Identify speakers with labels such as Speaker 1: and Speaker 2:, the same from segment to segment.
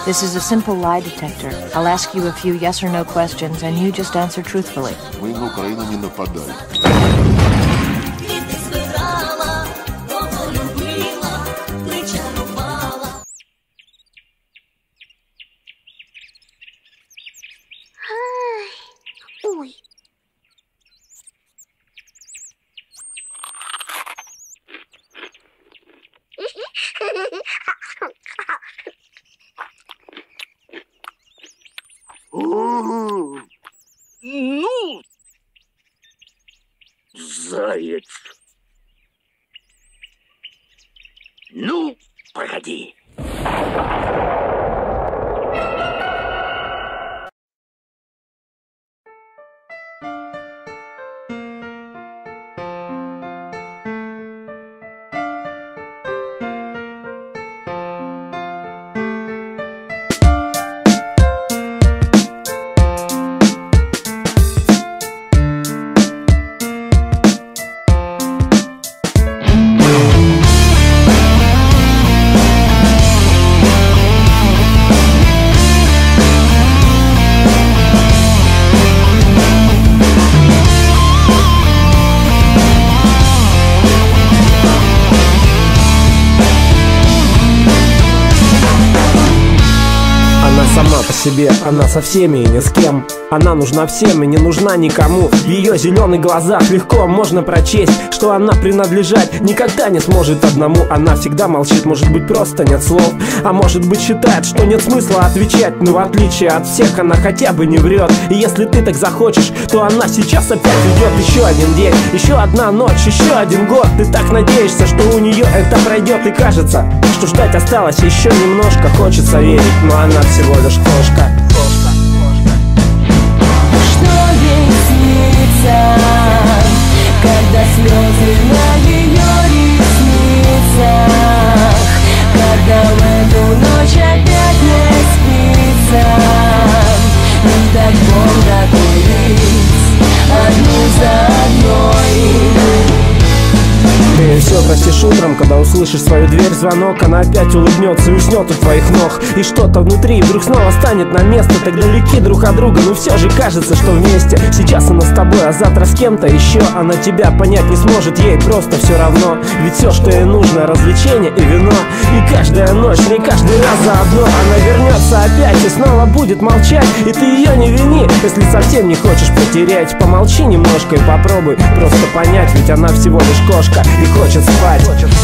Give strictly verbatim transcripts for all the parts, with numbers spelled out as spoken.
Speaker 1: This is a simple lie detector. I'll ask you a few yes or no questions, and you just answer truthfully.
Speaker 2: Мы на Украину не нападали.
Speaker 3: Ой.
Speaker 4: Ну, заяц. Ну, погоди.
Speaker 5: Сама по себе, она со всеми и ни с кем. Она нужна всем и не нужна никому. В ее зеленых глазах легко можно прочесть, что она принадлежать никогда не сможет одному. Она всегда молчит, может быть просто нет слов, а может быть считает, что нет смысла отвечать. Но в отличие от всех она хотя бы не врет. И если ты так захочешь, то она сейчас опять уйдет. Еще один день, еще одна ночь, еще один год. Ты так надеешься, что у нее это пройдет. И кажется, что ждать осталось еще немножко. Хочется верить, но она всего лишь кошка.
Speaker 6: Что ей снится, когда слезы на ее ресницах, когда в эту ночь опять не спится, и так больно курить одну за одной.
Speaker 5: Ты все простишь утром, когда услышишь свою дверь звонок. Она опять улыбнется и уснет у твоих ног. И что-то внутри вдруг снова станет на место. Так далеки друг от друга, но все же кажется, что вместе. Сейчас она с тобой, а завтра с кем-то еще. Она тебя понять не сможет, ей просто все равно. Ведь все, что ей нужно, развлечение и вино. И каждая ночь, не каждый раз заодно. Она вернется опять и снова будет молчать. И ты ее не вини, если совсем не хочешь потерять. Помолчи немножко и попробуй просто понять. Ведь она всего лишь кошка и хочет спать.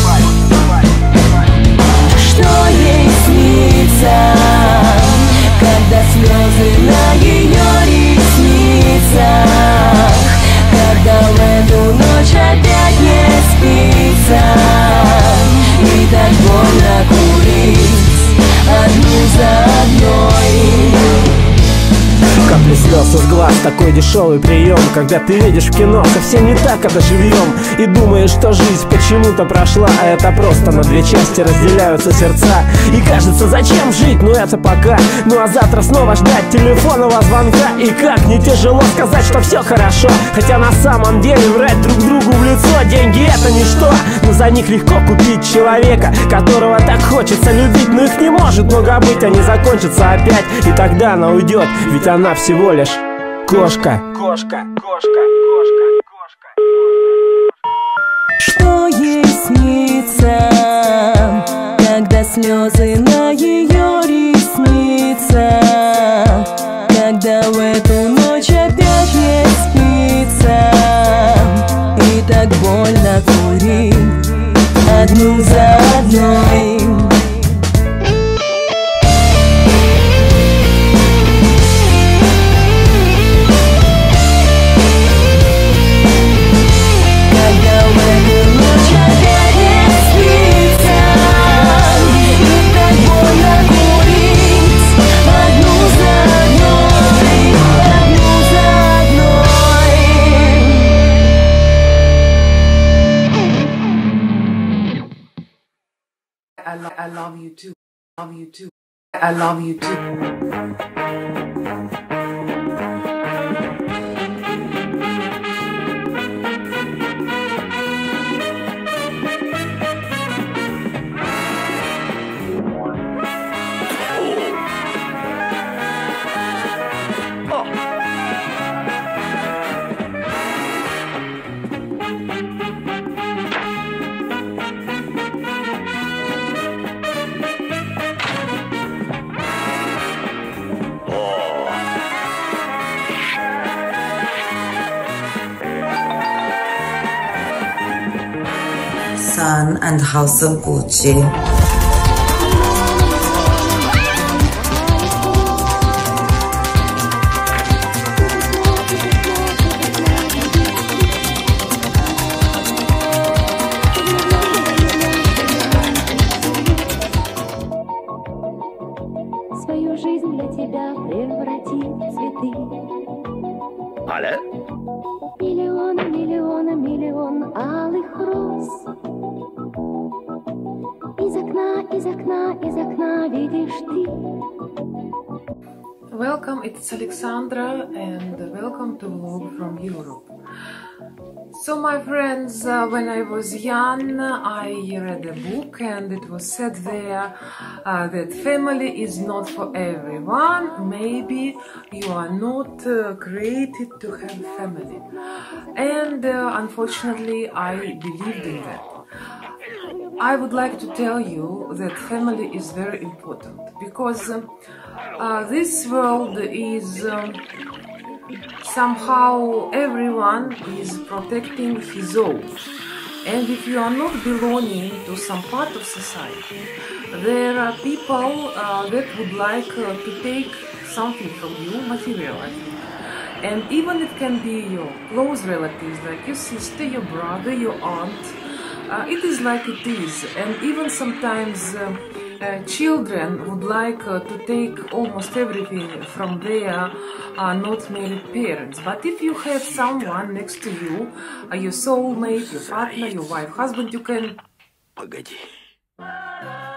Speaker 6: Что ей снится, когда слезы на ее ресницах, когда в эту ночь опять не спится, и так больно курить одну за одной.
Speaker 5: Капли слез из глаз, такой дешевый прием. Когда ты видишь в кино совсем не так это живьем. И думаешь, что жизнь почему-то прошла, а это просто на две части разделяются сердца. И кажется, зачем жить, ну это пока. Ну а завтра снова ждать телефонного звонка. И как не тяжело сказать, что все хорошо, хотя на самом деле врать друг другу в лицо. Деньги это ничто, но за них легко купить человека, которого так хочется любить. Но их не может много быть, они закончатся опять. И тогда она уйдет, ведь она всего лишь кошка. Кошка, кошка, кошка, кошка.
Speaker 6: Что ей снится, когда слезы на ее ресницах, когда в эту ночь опять не спится, и так больно курить одну за одной.
Speaker 7: I love you too. Love you too. I love you too.
Speaker 3: Diane and House of Gucci.
Speaker 8: Свою жизнь для тебя превратит в цветы.
Speaker 4: Аля?
Speaker 8: Миллион, миллион, миллион алых роз. Из окна, из окна, из окна видишь ты.
Speaker 7: Welcome, it's Alexandra and welcome to Vlog from Europe. So my friends, uh, when I was young, I read a book and it was said there uh, that family is not for everyone. Maybe you are not uh, created to have family. And uh, unfortunately, I believed in that. I would like to tell you that family is very important because uh, uh, this world is um, somehow everyone is protecting his own, and if you are not belonging to some part of society, there are people uh, that would like uh, to take something from you, material, I think. And even it can be your close relatives, like your sister, your brother, your aunt. Uh, it is like it is, and even sometimes uh, uh, children would like uh, to take almost everything from their uh, not married parents. But if you have someone next to you, uh, your soulmate, your partner, your wife, husband, you can...
Speaker 4: Погоди.